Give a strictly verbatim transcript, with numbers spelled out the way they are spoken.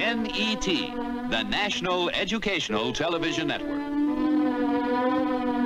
N E T, the National Educational Television Network.